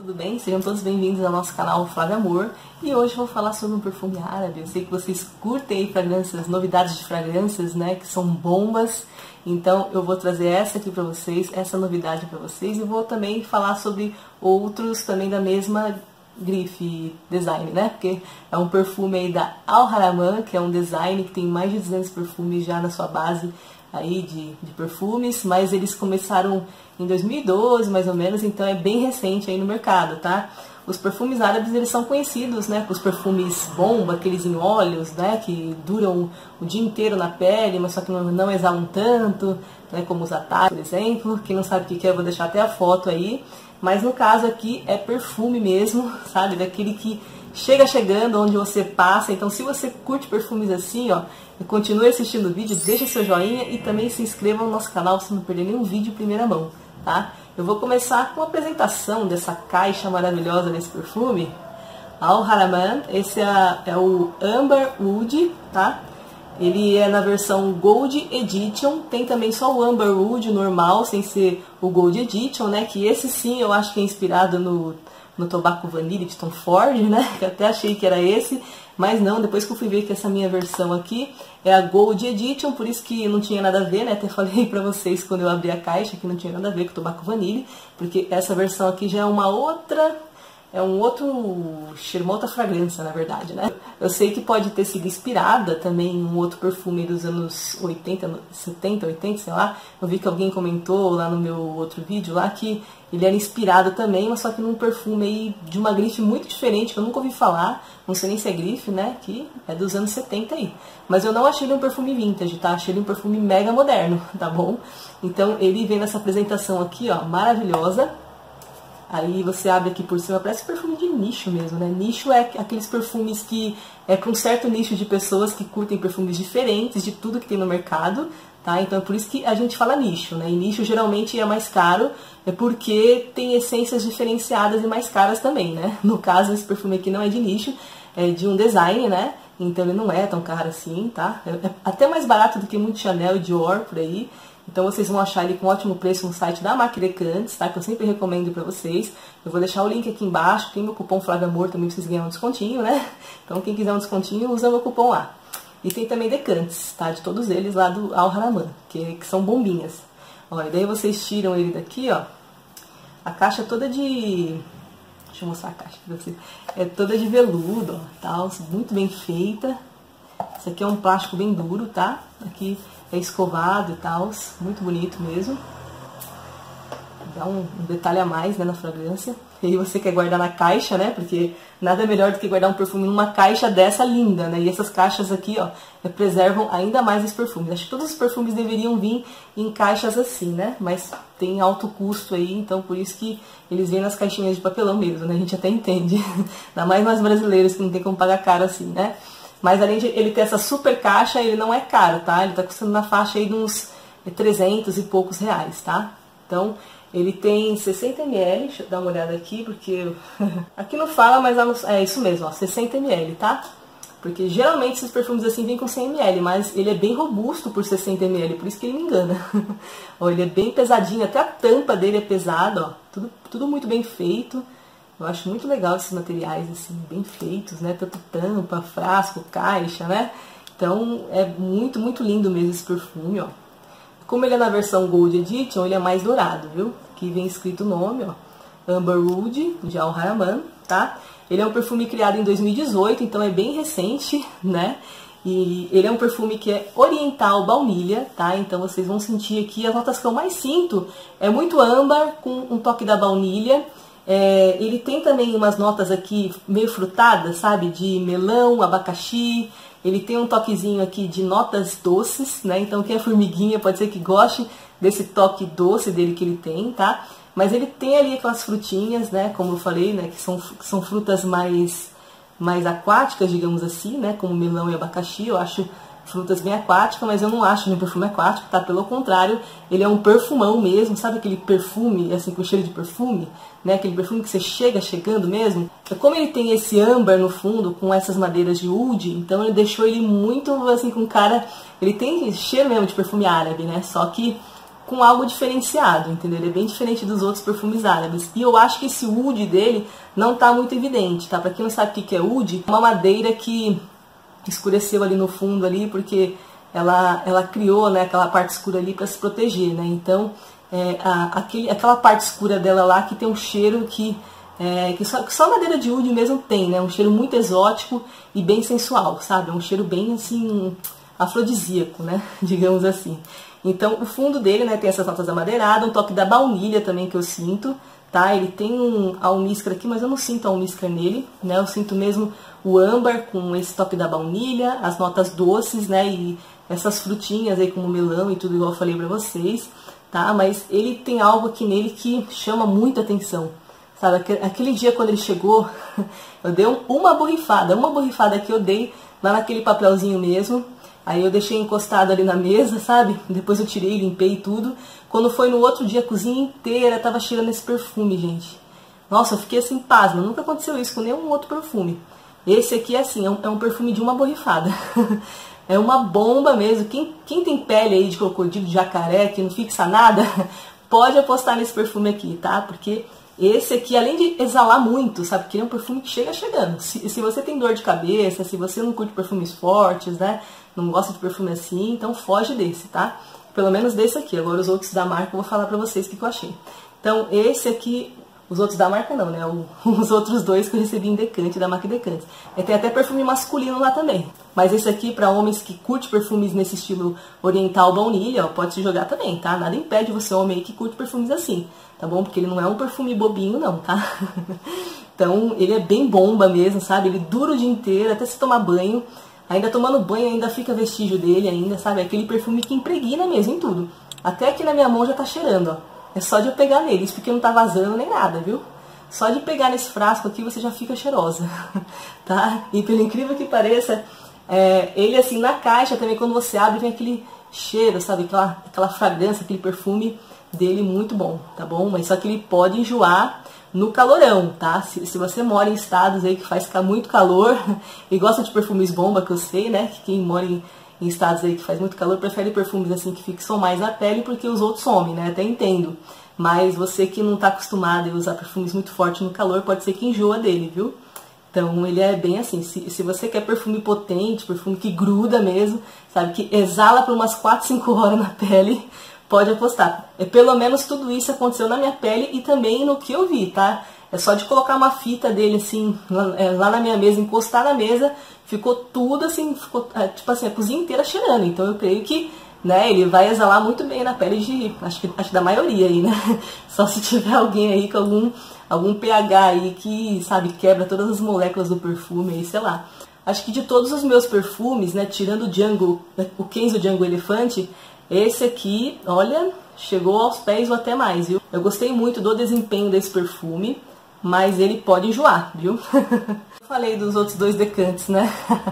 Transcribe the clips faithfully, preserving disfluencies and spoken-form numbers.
tudo bem? Sejam todos bem-vindos ao nosso canal Flávia Amor. E hoje eu vou falar sobre um perfume árabe. Eu sei que vocês curtem fragrâncias, novidades de fragrâncias, né, que são bombas. Então eu vou trazer essa aqui pra vocês, essa novidade pra vocês. E vou também falar sobre outros também da mesma grife design, né? Porque é um perfume aí da Al Haraman, que é um design que tem mais de duzentos perfumes já na sua base aí de, de perfumes, mas eles começaram em dois mil e doze, mais ou menos, então é bem recente aí no mercado, tá? Os perfumes árabes, eles são conhecidos, né, com os perfumes bomba, aqueles em óleos, né, que duram o dia inteiro na pele, mas só que não, não exalam tanto, né, como os Attar, por exemplo. Quem não sabe o que é, eu vou deixar até a foto aí. Mas no caso aqui é perfume mesmo, sabe, daquele que chega chegando onde você passa. Então se você curte perfumes assim, ó, continue assistindo o vídeo, deixa seu joinha e também se inscreva no nosso canal para você não perder nenhum vídeo em primeira mão, tá? Eu vou começar com a apresentação dessa caixa maravilhosa desse perfume, Al Haraman. Esse é, é o Amber Wood, tá? Ele é na versão Gold Edition, tem também só o Amber Wood normal, sem ser o Gold Edition, né? Que esse sim eu acho que é inspirado no, no Tobacco Vanille de Tom Ford, né? Que até achei que era esse, mas não, depois que eu fui ver que essa minha versão aqui é a Gold Edition, por isso que não tinha nada a ver, né? Até falei pra vocês quando eu abri a caixa que não tinha nada a ver com o Tobacco Vanille, porque essa versão aqui já é uma outra... É um outro cheiro, uma outra fragrância, na verdade, né? Eu sei que pode ter sido inspirada também em um outro perfume dos anos oitenta, setenta, oitenta, sei lá. Eu vi que alguém comentou lá no meu outro vídeo lá que ele era inspirado também, mas só que num perfume aí de uma grife muito diferente, que eu nunca ouvi falar. Não sei nem se é grife, né? Que é dos anos setenta aí. Mas eu não achei ele um perfume vintage, tá? Achei ele um perfume mega moderno, tá bom? Então ele vem nessa apresentação aqui, ó, maravilhosa. Aí você abre aqui por cima, parece perfume de nicho mesmo, né? Nicho é aqueles perfumes que é para um certo nicho de pessoas que curtem perfumes diferentes de tudo que tem no mercado, tá? Então é por isso que a gente fala nicho, né? E nicho geralmente é mais caro, é porque tem essências diferenciadas e mais caras também, né? No caso, esse perfume aqui não é de nicho, é de um design, né? Então ele não é tão caro assim, tá? É até mais barato do que muito Chanel e Dior por aí. Então vocês vão achar ele com ótimo preço no site da Mac Decantes, tá? Que eu sempre recomendo pra vocês. Eu vou deixar o link aqui embaixo, tem meu cupom Flávia Amor também pra vocês ganharem um descontinho, né? Então quem quiser um descontinho, usa meu cupom lá. E tem também decantes, tá? De todos eles lá do Al Haraman, que, que são bombinhas. Ó, e daí vocês tiram ele daqui, ó. A caixa toda de... Deixa eu mostrar a caixa pra vocês. É toda de veludo, ó, tal, muito bem feita. Esse aqui é um plástico bem duro, tá? Aqui é escovado e tal, muito bonito mesmo. Dá um, um detalhe a mais, né, na fragrância. E aí você quer guardar na caixa, né? Porque nada melhor do que guardar um perfume numa caixa dessa linda, né? E essas caixas aqui, ó, preservam ainda mais esse perfume. Acho que todos os perfumes deveriam vir em caixas assim, né? Mas tem alto custo aí, então por isso que eles vêm nas caixinhas de papelão mesmo, né? A gente até entende. Ainda mais nós brasileiros que não tem como pagar caro assim, né? Mas além de ele ter essa super caixa, ele não é caro, tá? Ele tá custando na faixa aí de uns trezentos e poucos reais, tá? Então, ele tem sessenta mililitros, deixa eu dar uma olhada aqui, porque aqui não fala, mas é isso mesmo, ó, sessenta mililitros, tá? Porque geralmente esses perfumes assim vêm com cem mililitros, mas ele é bem robusto por sessenta mililitros, por isso que ele me engana. Ó, ele é bem pesadinho, até a tampa dele é pesada, ó, tudo, tudo muito bem feito. Eu acho muito legal esses materiais, assim, bem feitos, né? Tanto tampa, frasco, caixa, né? Então, é muito, muito lindo mesmo esse perfume, ó. Como ele é na versão Gold Edition, ele é mais dourado, viu? Aqui vem escrito o nome, ó. Amber Wood, de Al Haraman, tá? Ele é um perfume criado em dois mil e dezoito, então é bem recente, né? E ele é um perfume que é oriental baunilha, tá? Então vocês vão sentir aqui, as notas que eu mais sinto é muito âmbar com um toque da baunilha. É, ele tem também umas notas aqui meio frutadas, sabe? De melão, abacaxi. Ele tem um toquezinho aqui de notas doces, né? Então quem é formiguinha pode ser que goste desse toque doce dele que ele tem, tá? Mas ele tem ali aquelas frutinhas, né? Como eu falei, né? Que são, que são frutas mais, mais aquáticas, digamos assim, né? Como melão e abacaxi. Eu acho frutas bem aquáticas, mas eu não acho ele um perfume aquático, tá? Pelo contrário, ele é um perfumão mesmo, sabe aquele perfume, assim, com cheiro de perfume, né? Aquele perfume que você chega chegando mesmo. Como ele tem esse âmbar no fundo, com essas madeiras de oud, então ele deixou ele muito, assim, com cara... Ele tem cheiro mesmo de perfume árabe, né? Só que com algo diferenciado, entendeu? Ele é bem diferente dos outros perfumes árabes. E eu acho que esse oud dele não tá muito evidente, tá? Pra quem não sabe o que é oud, é uma madeira que escureceu ali no fundo ali, porque ela, ela criou, né, aquela parte escura ali para se proteger, né? Então, é, a, aquele, aquela parte escura dela lá que tem um cheiro que, é, que, só, que só a madeira de oud mesmo tem, né? Um cheiro muito exótico e bem sensual, sabe? Um cheiro bem, assim, afrodisíaco, né? Digamos assim. Então, o fundo dele, né, tem essas notas amadeiradas, um toque da baunilha também que eu sinto, tá? Ele tem um almíscar aqui, mas eu não sinto almíscar nele, né? Eu sinto mesmo o âmbar com esse toque da baunilha, as notas doces, né? E essas frutinhas aí como melão e tudo igual eu falei pra vocês, tá? Mas ele tem algo aqui nele que chama muita atenção, sabe? Aquele dia quando ele chegou, eu dei uma borrifada, uma borrifada que eu dei lá naquele papelzinho mesmo. Aí eu deixei encostado ali na mesa, sabe? Depois eu tirei, limpei tudo. Quando foi no outro dia, a cozinha inteira tava cheirando esse perfume, gente. Nossa, eu fiquei assim, pasma. Nunca aconteceu isso com nenhum outro perfume. Esse aqui é assim, é um, é um perfume de uma borrifada. É uma bomba mesmo. Quem, quem tem pele aí de crocodilo, de jacaré, que não fixa nada, pode apostar nesse perfume aqui, tá? Porque esse aqui, além de exalar muito, sabe? Porque ele é um perfume que chega chegando. Se, se você tem dor de cabeça, se você não curte perfumes fortes, né? Não gosta de perfume assim, então foge desse, tá? Pelo menos desse aqui. Agora os outros da marca eu vou falar pra vocês o que, que eu achei. Então esse aqui, os outros da marca não, né? O, os outros dois que eu recebi em Decante, da marca Decante. E tem até perfume masculino lá também. Mas esse aqui, pra homens que curte perfumes nesse estilo oriental baunilha, ó, pode se jogar também, tá? Nada impede você, homem aí, que curte perfumes assim, tá bom? Porque ele não é um perfume bobinho não, tá? Então ele é bem bomba mesmo, sabe? Ele dura o dia inteiro, até se tomar banho. Ainda tomando banho, ainda fica vestígio dele ainda, sabe? Aquele perfume que impregna mesmo em tudo. Até aqui na minha mão já tá cheirando, ó. É só de eu pegar nele, isso porque não tá vazando nem nada, viu? Só de pegar nesse frasco aqui você já fica cheirosa, tá? E pelo incrível que pareça, é, ele assim, na caixa também, quando você abre, vem aquele cheiro, sabe? Aquela, aquela fragrância, aquele perfume dele muito bom, tá bom? Mas só que ele pode enjoar no calorão, tá? Se, se você mora em estados aí que faz ficar muito calor e gosta de perfumes bomba, que eu sei, né? Que quem mora em, em estados aí que faz muito calor prefere perfumes assim que fixam mais na pele porque os outros somem, né? Até entendo. Mas você que não tá acostumado a usar perfumes muito fortes no calor, pode ser que enjoa dele, viu? Então ele é bem assim, se, se você quer perfume potente, perfume que gruda mesmo, sabe? Que exala por umas quatro, cinco horas na pele, pode apostar. É, pelo menos tudo isso aconteceu na minha pele e também no que eu vi, tá? É só de colocar uma fita dele assim, lá, é, lá na minha mesa, encostar na mesa, ficou tudo assim, ficou, é, tipo assim, a cozinha inteira cheirando. Então eu creio que, né, ele vai exalar muito bem na pele de, acho que, acho que da maioria aí, né? Só se tiver alguém aí com algum, algum pH aí que, sabe, quebra todas as moléculas do perfume aí, sei lá. Acho que de todos os meus perfumes, né, tirando o Django, o Kenzo Django Elefante, esse aqui, olha, chegou aos pés ou até mais, viu? Eu gostei muito do desempenho desse perfume, mas ele pode enjoar, viu? Eu falei dos outros dois decantes, né?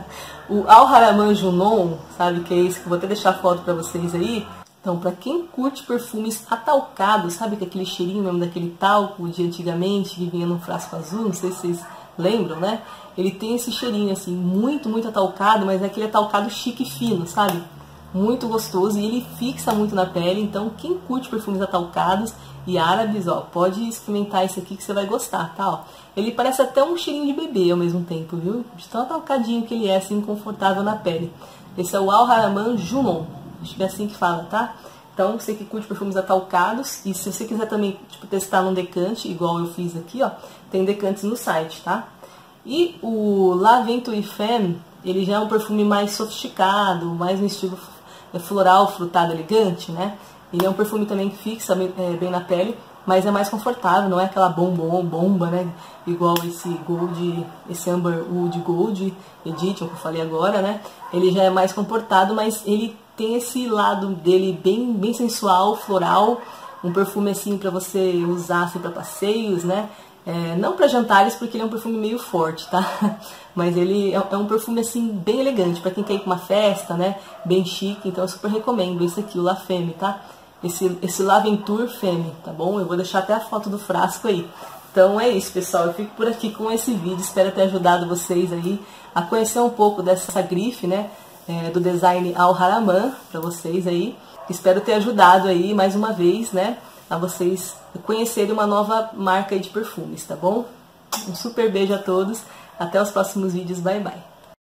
O Al Haraman Junon, sabe que é esse, que eu vou até deixar a foto pra vocês aí. Então, pra quem curte perfumes atalcados, sabe que aquele cheirinho mesmo daquele talco de antigamente, que vinha num frasco azul, não sei se vocês lembram, né? Ele tem esse cheirinho assim, muito, muito atalcado, mas é aquele atalcado chique e fino, sabe? Muito gostoso e ele fixa muito na pele, então quem curte perfumes atalcados e árabes, ó, pode experimentar esse aqui que você vai gostar, tá? Ó, ele parece até um cheirinho de bebê ao mesmo tempo, viu? De tão atalcadinho que ele é, assim, confortável na pele. Esse é o Al Haraman Junon, acho que é assim que fala, tá? Então, você que curte perfumes atalcados, e se você quiser também, tipo, testar num decante, igual eu fiz aqui, ó, tem decantes no site, tá? E o La Venture Femme, ele já é um perfume mais sofisticado, mais no estilo floral, frutado, elegante, né? Ele é um perfume também que fixa é, bem na pele, mas é mais confortável, não é aquela bombom, bomba, né? Igual esse Gold, esse Amber Wood Gold Edition que eu falei agora, né? Ele já é mais comportado, mas ele tem esse lado dele bem, bem sensual, floral, um perfume assim para você usar assim, para passeios, né? É, não para jantares, porque ele é um perfume meio forte, tá? Mas ele é, é um perfume, assim, bem elegante, para quem quer ir pra uma festa, né? Bem chique, então eu super recomendo esse aqui, o La Femme, tá? Esse, esse L'Aventure Femme, tá bom? Eu vou deixar até a foto do frasco aí. Então é isso, pessoal. Eu fico por aqui com esse vídeo. Espero ter ajudado vocês aí a conhecer um pouco dessa grife, né? É, do design Al Haraman, pra vocês aí. Espero ter ajudado aí mais uma vez, né, a vocês conhecerem uma nova marca aí de perfumes, tá bom? Um super beijo a todos, até os próximos vídeos, bye bye!